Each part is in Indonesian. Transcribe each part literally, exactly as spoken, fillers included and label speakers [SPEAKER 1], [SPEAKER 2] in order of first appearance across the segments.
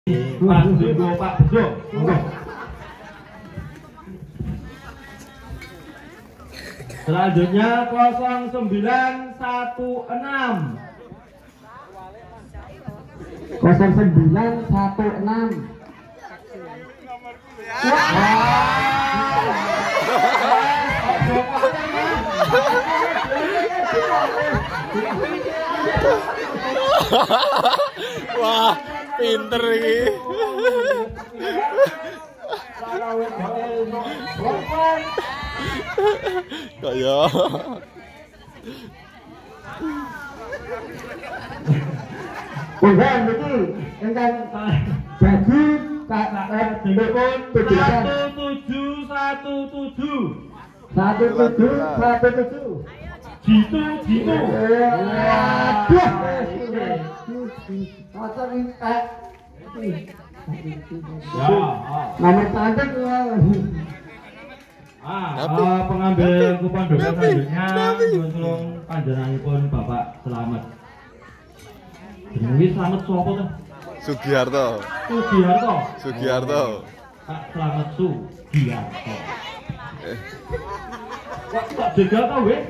[SPEAKER 1] Pak Bejo, Pak Bejo. Selanjutnya nol sembilan satu enam.
[SPEAKER 2] nol sembilan satu enam.
[SPEAKER 3] Wah, pinter ini. Kayak
[SPEAKER 2] Bukan betul, engkang baju tak
[SPEAKER 1] Telepon satu tujuh satu tujuh.
[SPEAKER 2] satu tujuh satu tujuh.
[SPEAKER 1] Jitu, jitu.
[SPEAKER 2] Waduh, motor ini tak.
[SPEAKER 1] Ya.
[SPEAKER 2] Nomor cantik ya.
[SPEAKER 1] Ah, uh, pengambil kupon dompet selanjutnya tolong panjenenganipun Bapak Selamat. Jenenge Selamat sapa to?
[SPEAKER 3] Sugiarto.
[SPEAKER 1] Sugiarto.
[SPEAKER 3] Sugiarto.
[SPEAKER 1] Pak Selamat Sugiarto. Kok tak jegal to, weh?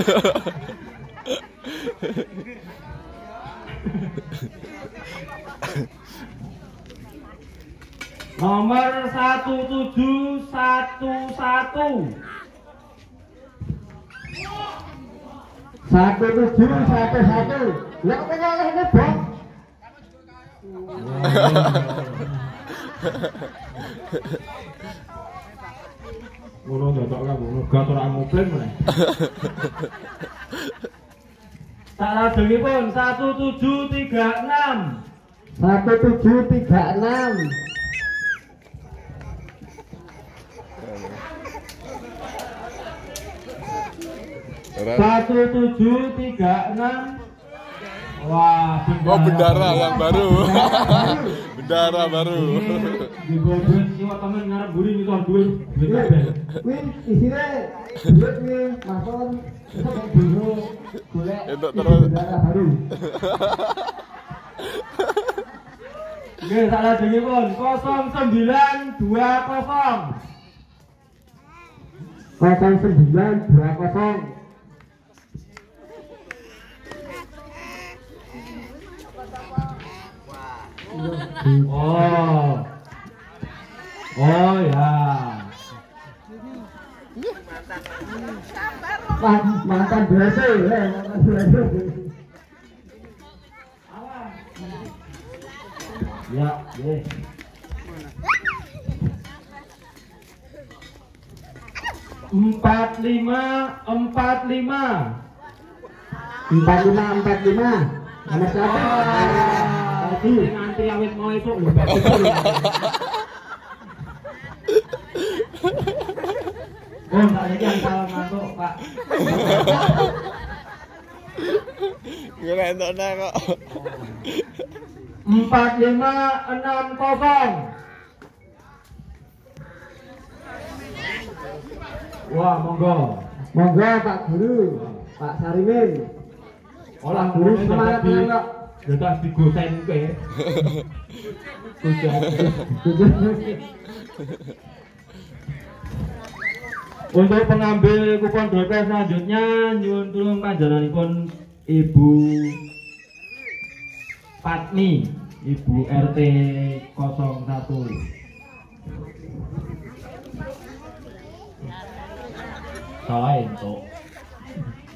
[SPEAKER 1] Nomor satu tujuh satu satu.
[SPEAKER 2] Satu tujuh satu satu. Lah kok nyaleh ini bang?
[SPEAKER 1] Ngono ndotok kan ngono gator amoplen meneh. Tak lajengipun satu tujuh tiga enam.
[SPEAKER 2] Satu tujuh tiga enam.
[SPEAKER 1] Satu tujuh tiga enam. Wah, bendara.
[SPEAKER 3] Oh, bendara yang baru. Bendara baru.
[SPEAKER 1] Di bawah siwa temen ngarep buri ngisor duit. Duit kabeh.
[SPEAKER 2] Wih, isine duit nih, mason. Dulu golek
[SPEAKER 3] Untuk terus.
[SPEAKER 2] bendara baru.
[SPEAKER 1] Oke, tak lajengipun nol sembilan dua nol.
[SPEAKER 2] nol sembilan dua nol.
[SPEAKER 1] Oh. Oh ya.
[SPEAKER 2] Man, mantan berasa ya, mantan berasa.
[SPEAKER 1] Ya, ye. Empat lima empat lima.
[SPEAKER 2] Empat lima empat lima. Nomor siapa?
[SPEAKER 1] Tadi nanti awit mau itu lho. Oh, tak lagi yang salah ngantuk, Pak.
[SPEAKER 3] Gue entuk kok.
[SPEAKER 1] Empat lima enam kosong. Wah, monggo.
[SPEAKER 2] Monggo Pak Guru, Pak Sarimin.
[SPEAKER 1] Olah
[SPEAKER 2] Guru semangat nggak?
[SPEAKER 1] Kita digosen ke. Untuk pengambil kupon dompet selanjutnya nyuwun tulung panjenenganipun Ibu Patmi, Ibu R T nol satu. Salah entuk.